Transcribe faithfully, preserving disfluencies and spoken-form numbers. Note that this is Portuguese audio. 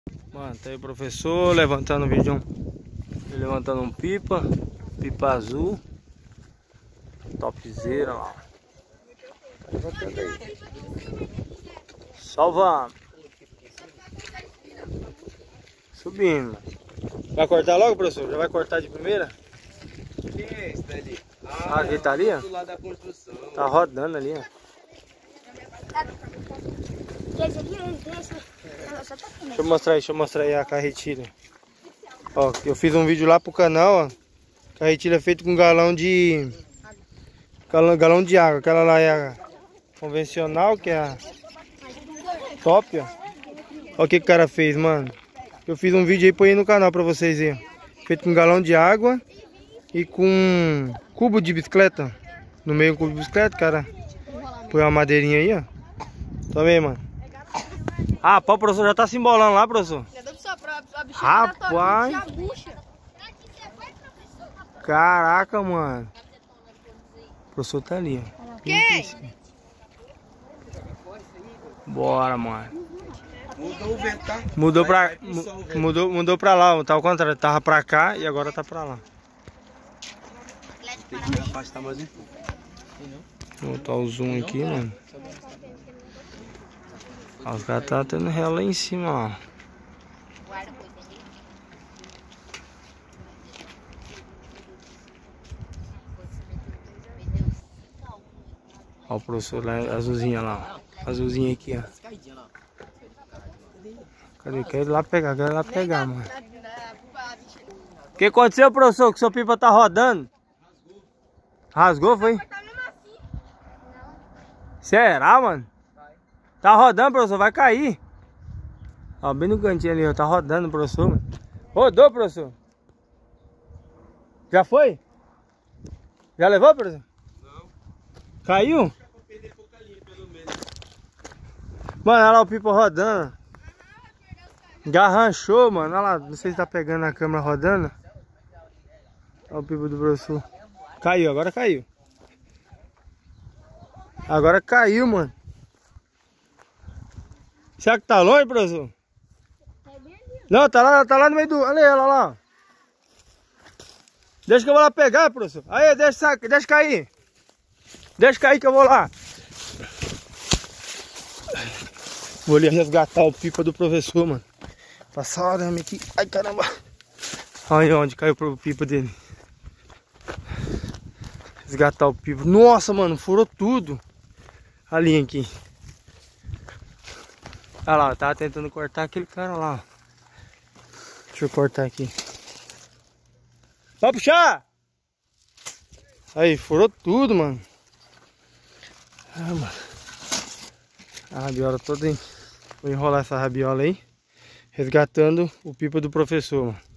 Mano, tá aí o professor levantando um vídeo. Levantando um pipa. Pipa azul. Topzera lá. Tá levantando aí. Salvando. Subindo. Vai cortar logo, professor? Já vai cortar de primeira? Quem é esse dali? Ah, ah ele tá ali, ó? Do lado da construção. Tá rodando ali, ó. Deixa eu mostrar aí, deixa eu mostrar aí a carretilha. Ó, eu fiz um vídeo lá pro canal, ó. Carretilha feita com galão de... Galão, galão de água. Aquela lá é a convencional, que é a top, ó. Olha o que, que o cara fez, mano. Eu fiz um vídeo aí, põe aí no canal pra vocês aí. Feito com galão de água e com cubo de bicicleta. No meio do cubo de bicicleta, cara. Põe uma madeirinha aí, ó. Toma aí, mano. Ah, pô, o professor já tá se embolando lá, professor. Já deu pra a bichinha. Rapaz. Caraca, mano. O professor tá ali, ó. Quem? Bora, mano. Mudou o vento, tá? Mudou pra, vai, vai mudou, mudou pra lá, tá ao contrário. Tava pra cá e agora tá pra lá. Tem que me afastar mais um pouco. Vou botar o zoom aqui, mano. Ó, os caras tá tendo réu lá em cima, ó. Ó o professor lá, azulzinha lá, ó. Azulzinha aqui, ó. Cadê? Quero ir lá pegar, quero ir lá pegar, mano. O que aconteceu, professor? Que seu pipa tá rodando? Rasgou, foi? Será, mano? Tá rodando, professor, vai cair. Ó, bem no cantinho ali, ó. Tá rodando, professor, mano. Rodou, professor? Já foi? Já levou, professor? Não. Caiu? Mano, olha lá o pipa rodando. Garranchou, mano. Olha lá, não sei se tá pegando a câmera rodando. Olha o pipa do professor. Caiu, agora caiu. Agora caiu, mano. Será que tá longe, professor? Não, tá lá, tá lá no meio do... Olha ela lá. Deixa que eu vou lá pegar, professor. Aí, deixa, deixa cair. Deixa cair que eu vou lá. Vou ali resgatar o pipa do professor, mano. Passar o arame aqui. Ai, caramba. Olha onde caiu o pipa dele. Resgatar o pipa. Nossa, mano, furou tudo. A linha aqui. Olha lá, tava tentando cortar aquele cara lá. Deixa eu cortar aqui. Vai puxar! Aí, furou tudo, mano. Ah, mano. A rabiola toda, hein? Vou enrolar essa rabiola aí. Resgatando o pipa do professor, mano.